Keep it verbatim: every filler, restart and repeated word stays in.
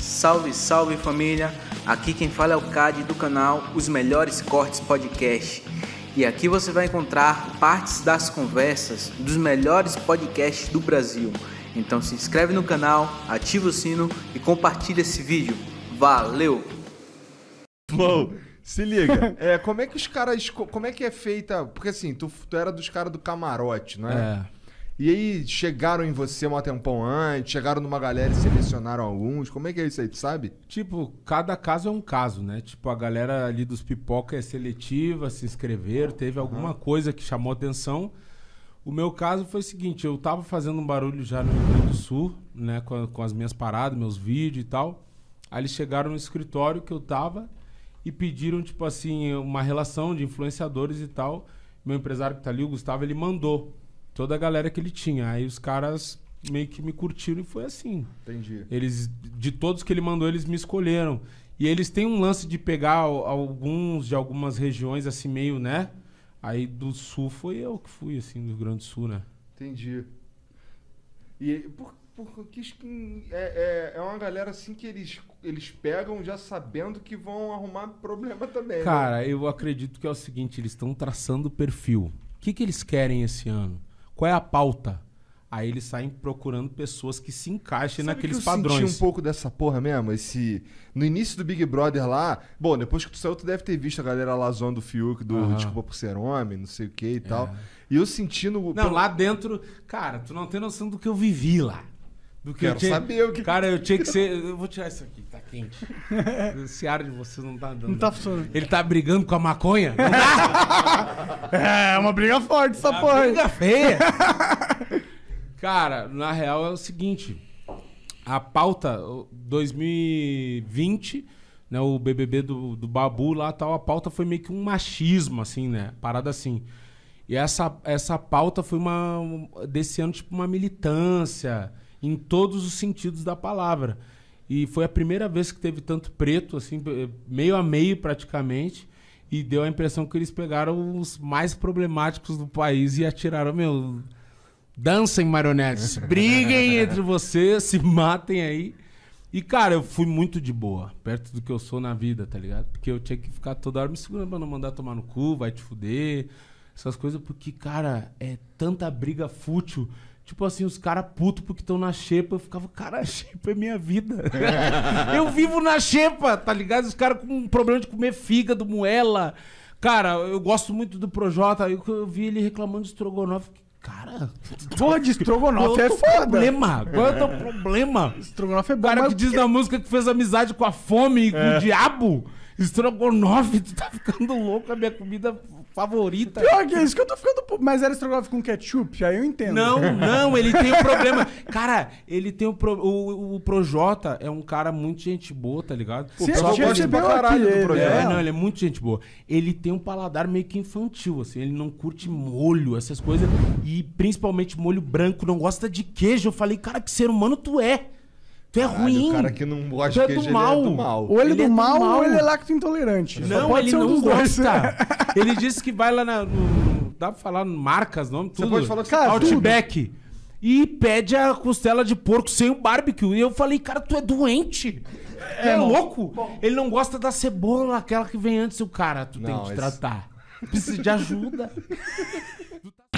Salve, salve família! Aqui quem fala é o Cade do canal Os Melhores Cortes Podcast. E aqui você vai encontrar partes das conversas dos melhores podcasts do Brasil. Então se inscreve no canal, ativa o sino e compartilha esse vídeo. Valeu! Bom, se liga, é, como é que os caras, como é que é feita, porque assim, tu, tu era dos caras do camarote, não é? É. E aí chegaram em você um tempão antes, chegaram numa galera e selecionaram alguns, como é que é isso aí, tu sabe? Tipo, cada caso é um caso, né? Tipo, a galera ali dos pipoca é seletiva, se inscreveram, teve alguma uhum. coisa que chamou atenção. O meu caso foi o seguinte, eu tava fazendo um barulho já no Rio Grande do Sul, né? Com, com as minhas paradas, meus vídeos e tal. Aí eles chegaram no escritório que eu tava e pediram, tipo assim, uma relação de influenciadores e tal. Meu empresário que tá ali, o Gustavo, ele mandou toda a galera que ele tinha. Aí os caras meio que me curtiram e foi assim. Entendi. Eles, de todos que ele mandou, eles me escolheram. E eles têm um lance de pegar alguns de algumas regiões, assim, meio, né? Aí do Sul foi eu que fui, assim, do Rio Grande do Sul, né? Entendi. E por, por que é, é, é uma galera assim que eles, eles pegam já sabendo que vão arrumar problema também. Cara, né? eu acredito que é o seguinte, eles estão traçando o perfil. O que, que eles querem esse ano? Qual é a pauta? Aí eles saem procurando pessoas que se encaixem Sabe naqueles que eu padrões. Eu senti um pouco dessa porra mesmo, esse... No início do Big Brother lá... Bom, depois que tu saiu, tu deve ter visto a galera lá zoando o Fiuk do uhum. Desculpa por ser homem, não sei o que e tal. É. E eu senti no... Não, lá dentro... Cara, tu não tem noção do que eu vivi lá. Do que Quero eu tinha... saber o que... Cara, eu tinha que ser... Eu vou tirar isso aqui, tá quente. Esse ar de vocês não tá dando. Não tá funcionando. Ele tá brigando com a maconha? Não tá? É, uma briga forte essa porra. Uma briga feia. Cara, na real é o seguinte, a pauta dois mil e vinte, né, o B B B do, do Babu lá tal, a pauta foi meio que um machismo, assim, né, parada assim. E essa, essa pauta foi uma, desse ano, tipo uma militância, em todos os sentidos da palavra. E foi a primeira vez que teve tanto preto, assim, meio a meio praticamente, e deu a impressão que eles pegaram os mais problemáticos do país e atiraram, meu... Dancem, marionetes. Briguem entre vocês, se matem aí. E, cara, eu fui muito de boa, perto do que eu sou na vida, tá ligado? Porque eu tinha que ficar toda hora me segurando pra não mandar tomar no cu, vai te fuder. Essas coisas, porque, cara, é tanta briga fútil. Tipo assim, os caras putos porque estão na xepa. Eu ficava, cara, a xepa é minha vida. Eu vivo na xepa, tá ligado? Os caras com um problema de comer fígado, moela. Cara, eu gosto muito do Projota. Aí eu vi ele reclamando de estrogonofe. Cara, porra de estrogonofe é foda. Problema? Qual é o teu problema? Estrogonofe é bom. O cara que diz que... na música que fez amizade com a fome e com é. o diabo. Estrogonofe, tu tá ficando louco, a minha comida favorita. Pior que isso que eu tô ficando... Mas era estrogonofe com ketchup, aí eu entendo. Não, não, ele tem um problema. Cara, ele tem um pro... o, o Projota é um cara muito gente boa, tá ligado? Pô, o pessoal gosta pra caralho do Projota. É, não, ele é muito gente boa. Ele tem um paladar meio que infantil, assim. Ele não curte molho, essas coisas. E principalmente molho branco, não gosta de queijo. Eu falei, cara, que ser humano tu é. Tu é Caralho, ruim. O cara que não gosta de queijo, é do mal. Ele é do mal. Ou ele, ele é do, do mal, mal ou ele é lacto intolerante. Não, ele não gosta. Ele disse que vai lá na... No, dá pra falar marcas, nome, tudo. Você pode falar que cara, Outback. Tudo. E pede a costela de porco sem o barbecue. E eu falei, cara, tu é doente. É, é louco. Bom. Ele não gosta da cebola, aquela que vem antes. O cara, tu não, tem que te esse... tratar. Precisa de ajuda.